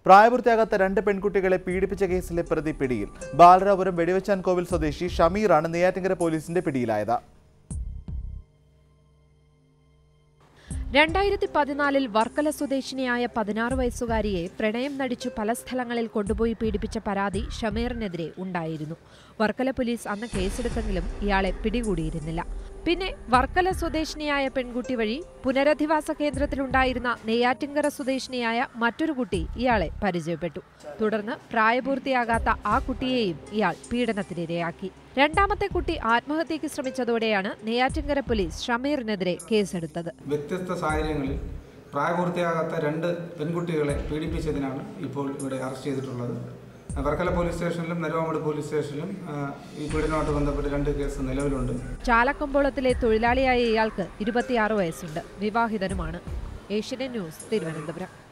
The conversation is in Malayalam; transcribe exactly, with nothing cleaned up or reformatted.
പ്രായപൂർത്തിയാകാത്ത രണ്ട് പെൺകുട്ടികളെ പീഡിപ്പിച്ച കേസിലെ പ്രതി പിടിയിൽ. ബാലരാപുരം വെടിവച്ചാൻ കോവിൽ സ്വദേശി ഷമീറാണ് നെയ്യാറ്റിൻകര പോലീസിന്റെ പിടിയിലായത്. രണ്ടായിരത്തി പതിനാലിൽ വർക്കല സ്വദേശിനിയായ പതിനാറ് വയസ്സുകാരിയെ പ്രണയം നടിച്ചു പല സ്ഥലങ്ങളിൽ കൊണ്ടുപോയി പീഡിപ്പിച്ച പരാതി ഷമീറിനെതിരെ ഉണ്ടായിരുന്നു. വർക്കല പോലീസ് അന്ന് കേസെടുത്തെങ്കിലും ഇയാളെ പിടികൂടിയിരുന്നില്ല. പിന്നെ വർക്കല സ്വദേശിനിയായ പെൺകുട്ടി വഴി പുനരധിവാസ കേന്ദ്രത്തിലുണ്ടായിരുന്ന നെയ്യാറ്റിൻകര സ്വദേശിനിയായ മറ്റൊരു കുട്ടി ഇയാളെ പരിചയപ്പെട്ടു. തുടർന്ന് പ്രായപൂർത്തിയാകാത്ത ആ കുട്ടിയെയും ഇയാൾ പീഡനത്തിനിരയാക്കി. രണ്ടാമത്തെ കുട്ടി ആത്മഹത്യയ്ക്ക് ശ്രമിച്ചതോടെയാണ് നെയ്യാറ്റിൻകര പോലീസ് ഷമീറിനെതിരെ കേസെടുത്തത്. വ്യത്യസ്ത സാഹചര്യങ്ങളിൽ പ്രായപൂർത്തിയാകാത്ത രണ്ട് പെൺകുട്ടികളെ പീഡിപ്പിച്ചതിനാണ് ഇപ്പോൾ ഇവിടെ അറസ്റ്റ് ചെയ്തിട്ടുള്ളത്. വർക്കല പോലീസ് സ്റ്റേഷനിലും നെരുവാമൂട് പോലീസ് സ്റ്റേഷനിലും ഈ പീഡനവുമായിട്ട് ബന്ധപ്പെട്ട് രണ്ട് കേസ് നിലവിലുണ്ട്. ചാലക്കമ്പോളത്തിലെ തൊഴിലാളിയായ ഇയാൾക്ക് ഇരുപത്തിയാറ് വയസ്സുണ്ട്. വിവാഹിതനുമാണ്. ഏഷ്യനെറ്റ് ന്യൂസ്, തിരുവനന്തപുരം.